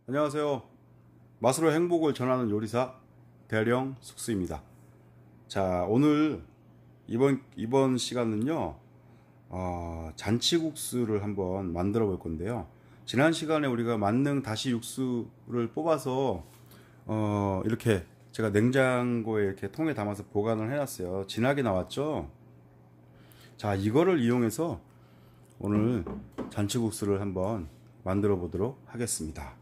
안녕하세요. 맛으로 행복을 전하는 요리사 대령 숙스입니다. 자, 오늘 이번 시간은요, 잔치국수를 한번 만들어 볼 건데요. 지난 시간에 우리가 만능 다시 육수를 뽑아서 이렇게 제가 냉장고에 이렇게 통에 담아서 보관을 해놨어요. 진하게 나왔죠. 자, 이거를 이용해서 오늘 잔치국수를 한번 만들어 보도록 하겠습니다.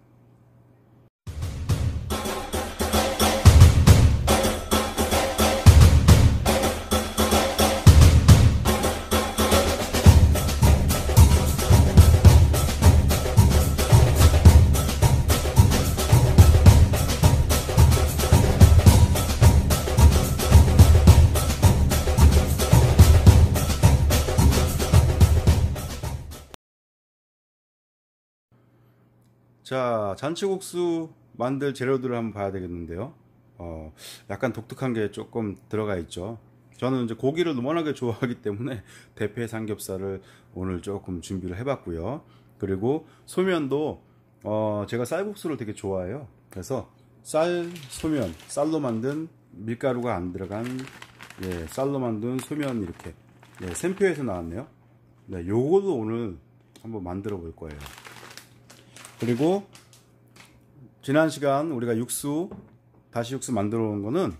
자, 잔치국수 만들 재료들을 한번 봐야 되겠는데요. 약간 독특한 게 조금 들어가 있죠. 저는 이제 고기를 워낙에 좋아하기 때문에 대패 삼겹살을 오늘 조금 준비를 해봤고요. 그리고 소면도 제가 쌀국수를 되게 좋아해요. 그래서 소면, 쌀로 만든 밀가루가 안 들어간 쌀로 만든 소면 이렇게 샘표에서 나왔네요. 네, 요거도 오늘 한번 만들어 볼 거예요. 그리고 지난 시간 우리가 다시 육수 만들어 온 거는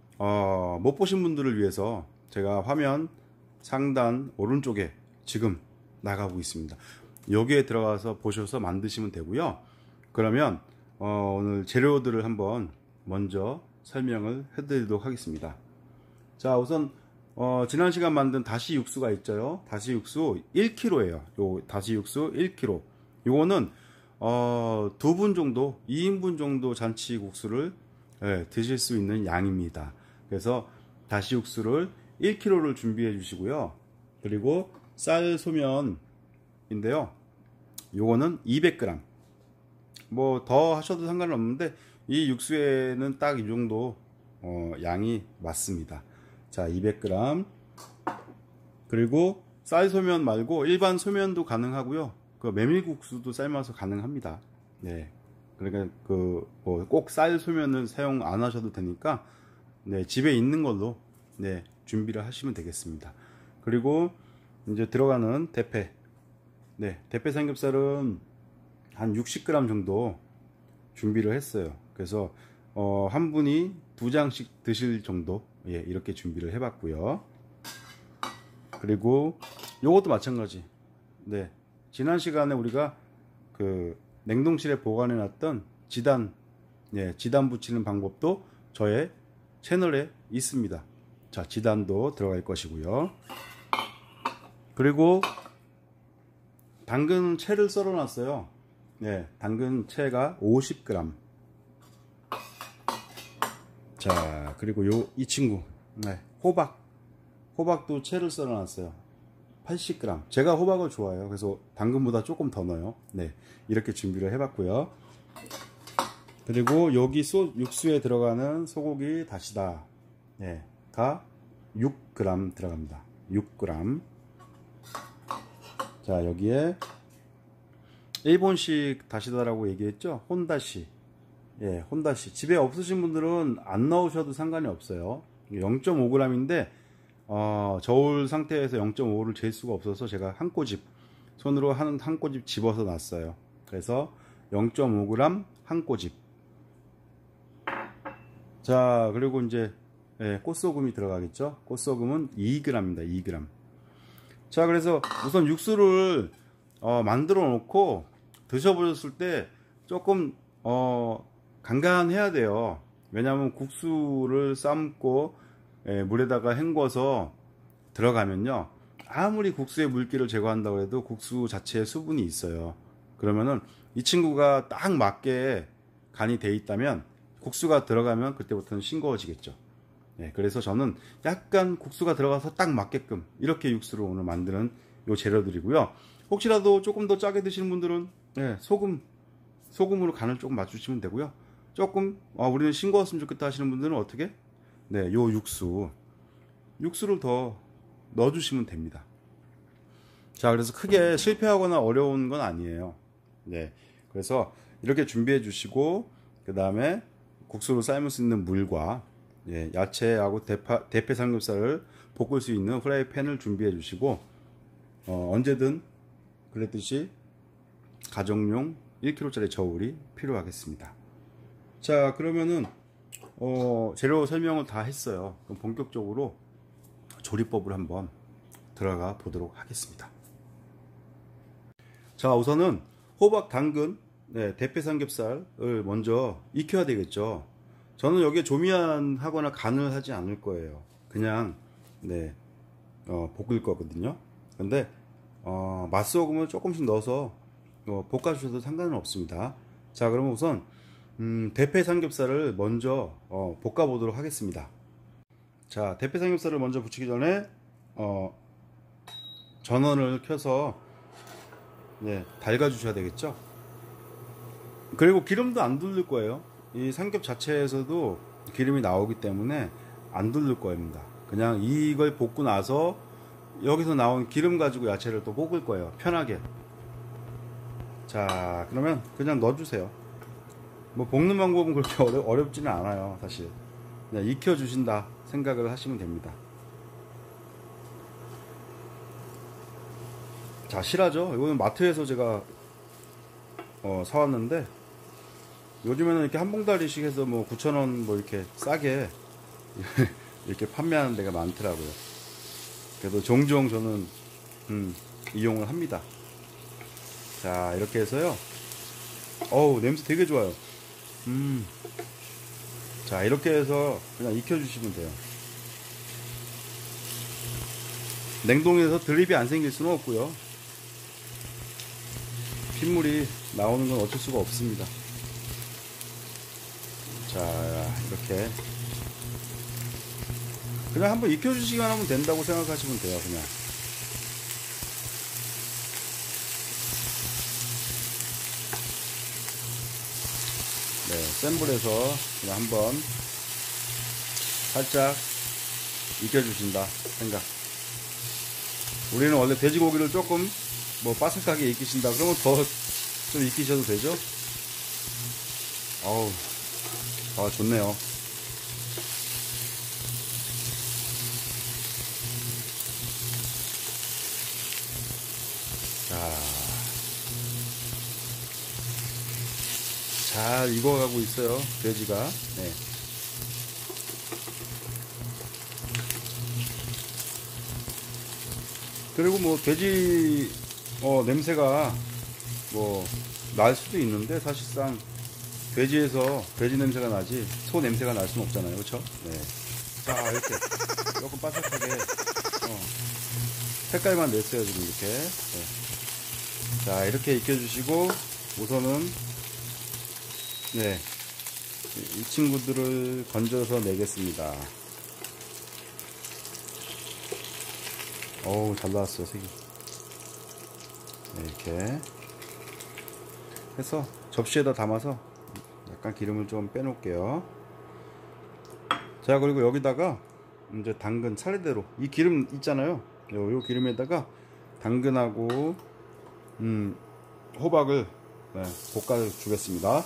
못 보신 분들을 위해서 제가 화면 상단 오른쪽에 지금 나가고 있습니다. 여기에 들어가서 보셔서 만드시면 되고요. 그러면 오늘 재료들을 한번 먼저 설명을 해드리도록 하겠습니다. 자, 우선 지난 시간 만든 다시 육수가 있죠. 다시 육수 1kg예요. 요 다시 육수 1kg. 요거는 2분 정도, 2인분 정도 잔치국수를 드실 수 있는 양입니다. 그래서 다시 육수를 1kg를 준비해 주시고요. 그리고 쌀 소면인데요. 요거는 200g. 뭐 더 하셔도 상관은 없는데 이 육수에는 딱 이 정도 양이 맞습니다. 자, 200g. 그리고 쌀 소면 말고 일반 소면도 가능하고요. 그 메밀국수도 삶아서 가능합니다. 네, 그러니까 꼭 쌀 소면은 사용 안 하셔도 되니까 집에 있는 걸로 준비를 하시면 되겠습니다. 그리고 이제 들어가는 대패 삼겹살은 한 60g 정도 준비를 했어요. 그래서 한 분이 2장씩 드실 정도 이렇게 준비를 해봤고요. 그리고 요것도 마찬가지. 지난 시간에 우리가 그 냉동실에 보관해 놨던 지단 붙이는 방법도 저의 채널에 있습니다. 자, 지단도 들어갈 것이고요. 그리고 당근 채를 썰어 놨어요. 당근 채가 50g. 자, 그리고 이 친구 호박도 채를 썰어 놨어요. 80g. 제가 호박을 좋아해요. 그래서 당근보다 조금 더 넣어요. 이렇게 준비를 해봤고요. 그리고 여기 육수에 들어가는 소고기 다시다 가 6g 들어갑니다. 6g. 자, 여기에 일본식 다시다라고 얘기했죠. 혼다시. 혼다시. 집에 없으신 분들은 안 넣으셔도 상관이 없어요. 0.5g인데 저울 상태에서 0.5를 잴 수가 없어서 제가 손으로 한 꼬집 집어서 놨어요. 그래서 0.5g 한 꼬집. 자, 그리고 이제 꽃소금이 들어가겠죠. 꽃소금은 2g입니다. 2g. 자, 그래서 우선 육수를 만들어 놓고 드셔보셨을 때 조금 간간해야 돼요. 왜냐하면 국수를 삶고 물에다가 헹궈서 들어가면요, 아무리 국수의 물기를 제거한다고 해도 국수 자체에 수분이 있어요. 그러면은 이 친구가 딱 맞게 간이 돼 있다면 국수가 들어가면 그때부터는 싱거워지겠죠. 그래서 저는 약간 국수가 들어가서 딱 맞게끔 이렇게 육수를 오늘 만드는 요 재료들이고요. 혹시라도 조금 더 짜게 드시는 분들은 소금으로 간을 조금 맞추시면 되고요. 조금 우리는 싱거웠으면 좋겠다 하시는 분들은 어떻게? 요 육수를 더 넣어주시면 됩니다. 자, 그래서 크게 실패하거나 어려운 건 아니에요. 그래서 이렇게 준비해 주시고, 그 다음에 국수를 삶을 수 있는 물과 야채하고 대패 삼겹살을 볶을 수 있는 프라이팬을 준비해 주시고, 언제든 그랬듯이 가정용 1kg짜리 저울이 필요하겠습니다. 자, 그러면은 재료 설명을 다 했어요. 그럼 본격적으로 조리법을 한번 들어가 보도록 하겠습니다. 자, 우선은 호박, 당근, 대패 삼겹살을 먼저 익혀야 되겠죠. 저는 여기에 조미안 하거나 간을 하지 않을 거예요. 그냥 볶을 거거든요. 근데 맛소금을 조금씩 넣어서 볶아 주셔도 상관은 없습니다. 자, 그러면 우선 대패 삼겹살을 먼저 볶아 보도록 하겠습니다. 자, 대패 삼겹살을 먼저 부치기 전에 전원을 켜서 달궈 주셔야 되겠죠. 그리고 기름도 안 둘릴 거예요. 이 삼겹 자체에서도 기름이 나오기 때문에 안 둘릴 겁니다. 그냥 이걸 볶고 나서 여기서 나온 기름 가지고 야채를 또 볶을 거예요. 편하게. 자, 그러면 그냥 넣어주세요. 뭐 볶는 방법은 그렇게 어렵지는 않아요. 사실 그냥 익혀 주신다 생각을 하시면 됩니다. 자, 실하죠. 이거는 마트에서 제가 사왔는데, 요즘에는 이렇게 한 봉다리씩 해서 뭐 9,000원 뭐 이렇게 싸게 이렇게 판매하는 데가 많더라고요. 그래도 종종 저는 이용을 합니다. 자, 이렇게 해서요. 어우, 냄새 되게 좋아요. 자, 이렇게 해서 그냥 익혀 주시면 돼요. 냉동에서 드립이 안 생길 수는 없고요. 핏물이 나오는 건 어쩔 수가 없습니다. 자, 이렇게 그냥 한번 익혀주시기만 하면 된다고 생각하시면 돼요. 그냥 센 불에서 그냥 한번 살짝 익혀주신다 생각. 우리는 원래 돼지고기를 조금 뭐 바삭하게 익히신다 그러면 더 좀 익히셔도 되죠. 어우, 좋네요. 잘 익어가고 있어요, 돼지가. 그리고 뭐 돼지 냄새가 뭐 날 수도 있는데, 사실상 돼지에서 돼지 냄새가 나지 소 냄새가 날 수는 없잖아요, 그렇죠? 자, 이렇게 조금 바삭하게 색깔만 냈어요, 지금 이렇게. 자, 이렇게 익혀주시고, 우선은 이 친구들을 건져서 내겠습니다. 어우, 잘 나왔어요, 색이. 이렇게 해서 접시에다 담아서 약간 기름을 좀 빼놓을게요. 자, 그리고 여기다가 이제 당근 차례대로, 이 기름 있잖아요, 요 기름에다가 당근하고 호박을 볶아 주겠습니다.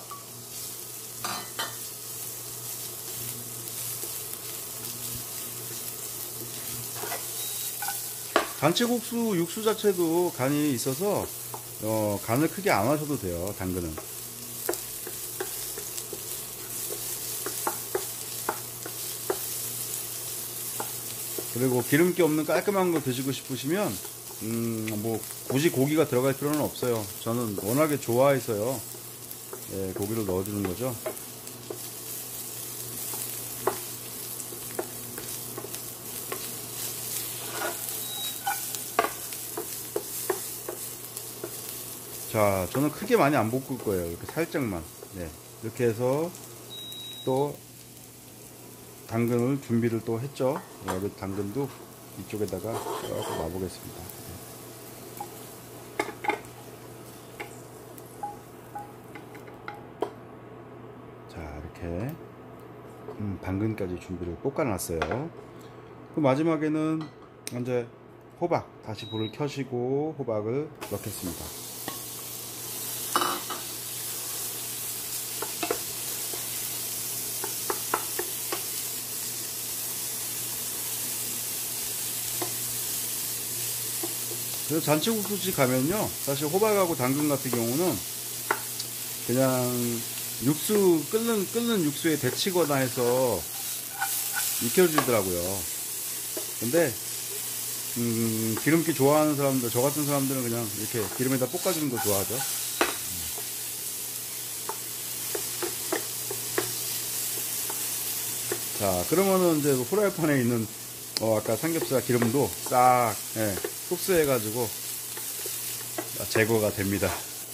간치국수 육수 자체도 간이 있어서 간을 크게 안 하셔도 돼요, 당근은. 그리고 기름기 없는 깔끔한 거 드시고 싶으시면 뭐 굳이 고기가 들어갈 필요는 없어요. 저는 워낙에 좋아해서요, 고기를 넣어주는 거죠. 자, 저는 크게 많이 안 볶을 거예요. 이렇게 살짝만. 이렇게 해서 또 당근을 준비를 또 했죠. 여기 당근도 이쪽에다가 조금 놔보겠습니다. 자, 이렇게 당근까지 준비를 볶아놨어요. 그 마지막에는 이제 호박, 다시 불을 켜시고 호박을 넣겠습니다. 그래서 잔치국수집 가면요, 사실 호박하고 당근 같은 경우는 그냥 육수 끓는 육수에 데치거나 해서 익혀주더라고요. 근데 기름기 좋아하는 사람들, 저 같은 사람들은 그냥 이렇게 기름에다 볶아주는 거 좋아하죠. 자, 그러면은 이제 후라이팬에 있는 아까 삼겹살 기름도 싹 흡수해가지고 제거가 됩니다.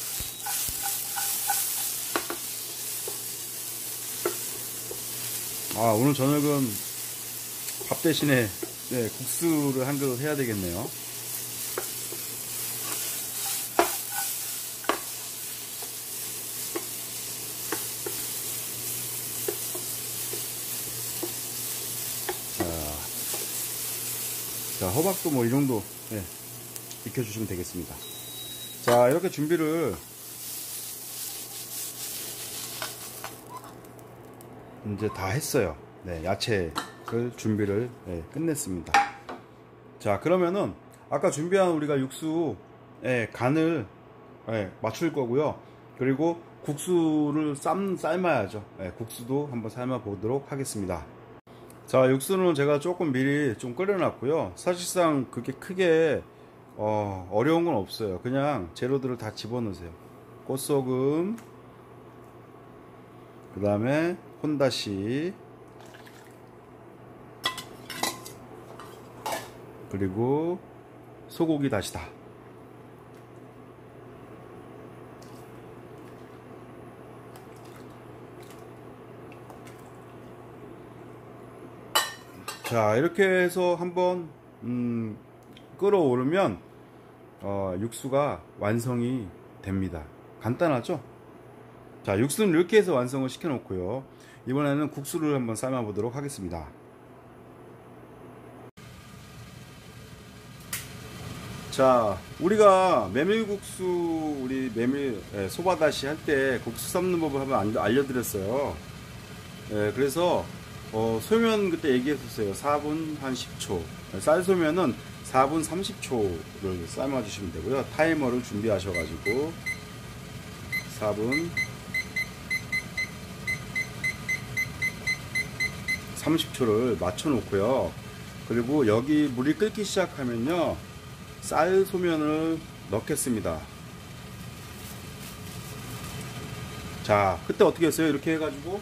오늘 저녁은 밥 대신에 국수를 한 그릇 해야 되겠네요. 자, 호박도 뭐 이 정도 익혀주시면 되겠습니다. 자, 이렇게 준비를 이제 다 했어요. 야채를 준비를 끝냈습니다. 자, 그러면은 아까 준비한 우리가 육수에 간을 맞출 거고요. 그리고 국수를 삶아야죠. 국수도 한번 삶아 보도록 하겠습니다. 자, 육수는 제가 조금 미리 좀 끓여 놨고요. 사실상 그렇게 크게 어려운 건 없어요. 그냥 재료들을 다 집어넣으세요. 꽃소금, 그 다음에 혼다시, 그리고 소고기 다시다. 자, 이렇게 해서 한번 끓어오르면 육수가 완성이 됩니다. 간단하죠? 자, 육수는 이렇게 해서 완성을 시켜 놓고요. 이번에는 국수를 한번 삶아 보도록 하겠습니다. 자, 우리가 메밀국수, 우리 소바다시 할 때 국수 삶는 법을 한번 알려드렸어요. 그래서 소면 그때 얘기했었어요. 4분 한 10초. 쌀소면은 4분 30초를 삶아 주시면 되고요. 타이머를 준비하셔가지고 4분 30초를 맞춰 놓고요. 그리고 여기 물이 끓기 시작하면요, 쌀소면을 넣겠습니다. 자, 그때 어떻게 했어요? 이렇게 해가지고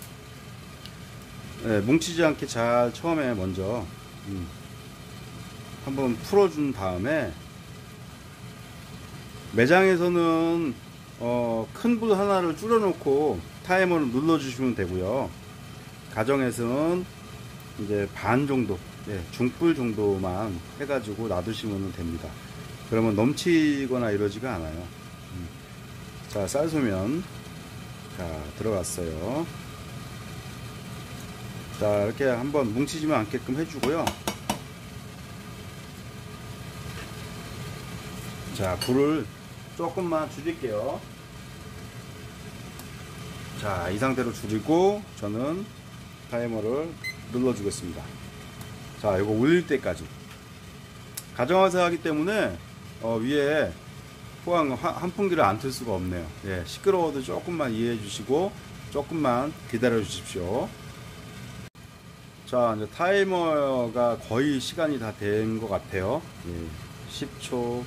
뭉치지 않게 잘 처음에 먼저 한번 풀어준 다음에, 매장에서는 큰 불 하나를 줄여 놓고 타이머를 눌러 주시면 되고요. 가정에서는 이제 반 정도, 중불 정도만 해가지고 놔두시면 됩니다. 그러면 넘치거나 이러지가 않아요. 자, 쌀소면 자 들어갔어요. 자, 이렇게 한번 뭉치지만 않게끔 해주고요. 자, 불을 조금만 줄일게요. 자, 이 상태로 줄이고 저는 타이머를 눌러주겠습니다. 자, 이거 올릴 때까지. 가정에서 하기 때문에 위에 포항 환풍기를 안 틀 수가 없네요. 시끄러워도 조금만 이해해 주시고 조금만 기다려 주십시오. 자, 이제 타이머가 거의 시간이 다 된 것 같아요. 10초.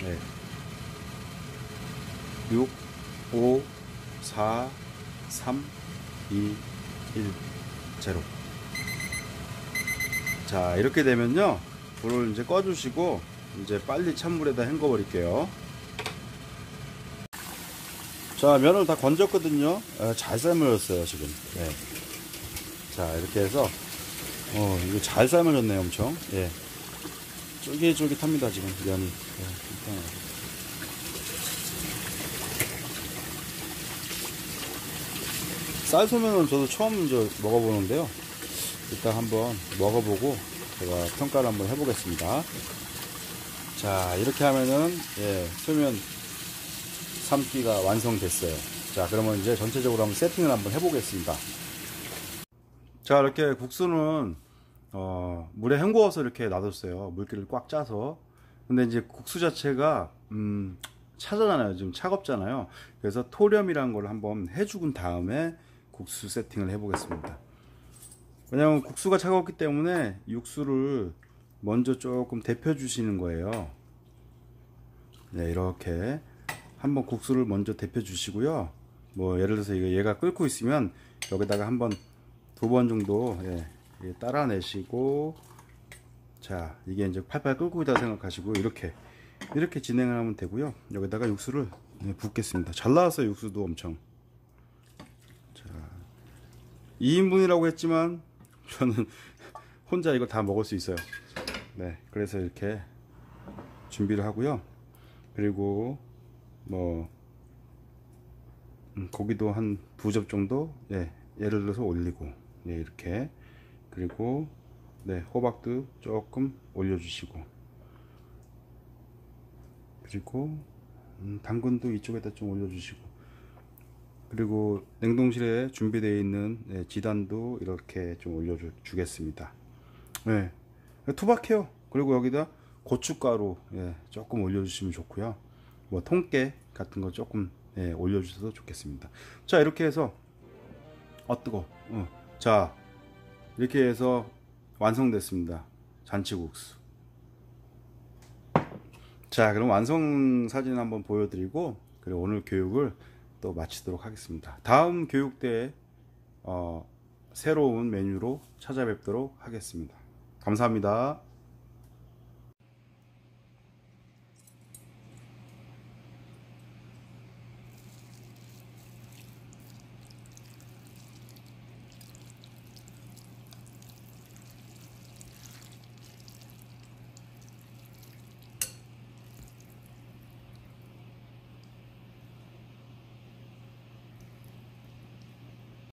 6, 5, 4, 3, 2, 1, 0. 자, 이렇게 되면요, 불을 이제 꺼주시고 이제 빨리 찬물에다 헹궈 버릴게요. 자, 면을 다 건졌거든요. 잘 삶아졌어요 지금. 자, 이렇게 해서 이거 잘 삶아졌네요. 엄청 쫄깃쫄깃합니다 지금 면이. 쌀소면은 저도 처음 먹어보는데요. 일단 한번 먹어보고 제가 평가를 한번 해보겠습니다. 자, 이렇게 하면은 소면 삶기가 완성됐어요. 자, 그러면 이제 전체적으로 한번 세팅을 한번 해보겠습니다. 자, 이렇게 국수는 물에 헹구어서 이렇게 놔뒀어요. 물기를 꽉 짜서. 근데 이제 국수 자체가 차잖아요. 지금 차갑잖아요. 그래서 토렴이라는 걸 한번 해주군 다음에 국수 세팅을 해보겠습니다. 왜냐면 국수가 차갑기 때문에 육수를 먼저 조금 데펴 주시는 거예요. 네, 이렇게 한번 국수를 먼저 데펴 주시고요. 뭐 예를 들어서 얘가 끓고 있으면 여기다가 한번 2번 정도 따라 내시고, 자, 이게 이제 팔팔 끓고 있다 생각하시고 이렇게 진행을 하면 되고요. 여기다가 육수를 붓겠습니다. 잘 나왔어요. 육수도 엄청. 자, 2인분이라고 했지만 저는 혼자 이거 다 먹을 수 있어요. 네, 그래서 이렇게 준비를 하고요. 그리고 뭐 고기도 한 2접 정도, 예를 들어서 올리고, 이렇게. 그리고 호박도 조금 올려주시고, 그리고 당근도 이쪽에다 좀 올려주시고, 그리고 냉동실에 준비되어 있는 지단도 이렇게 좀 올려주겠습니다. 네, 투박해요. 그리고 여기다 고춧가루 조금 올려주시면 좋고요. 뭐 통깨 같은 거 조금 올려주셔도 좋겠습니다. 자, 이렇게 해서 뜨거. 자, 이렇게 해서 완성됐습니다. 잔치국수. 자, 그럼 완성 사진 한번 보여드리고, 그리고 오늘 교육을 또 마치도록 하겠습니다. 다음 교육 때 새로운 메뉴로 찾아뵙도록 하겠습니다. 감사합니다.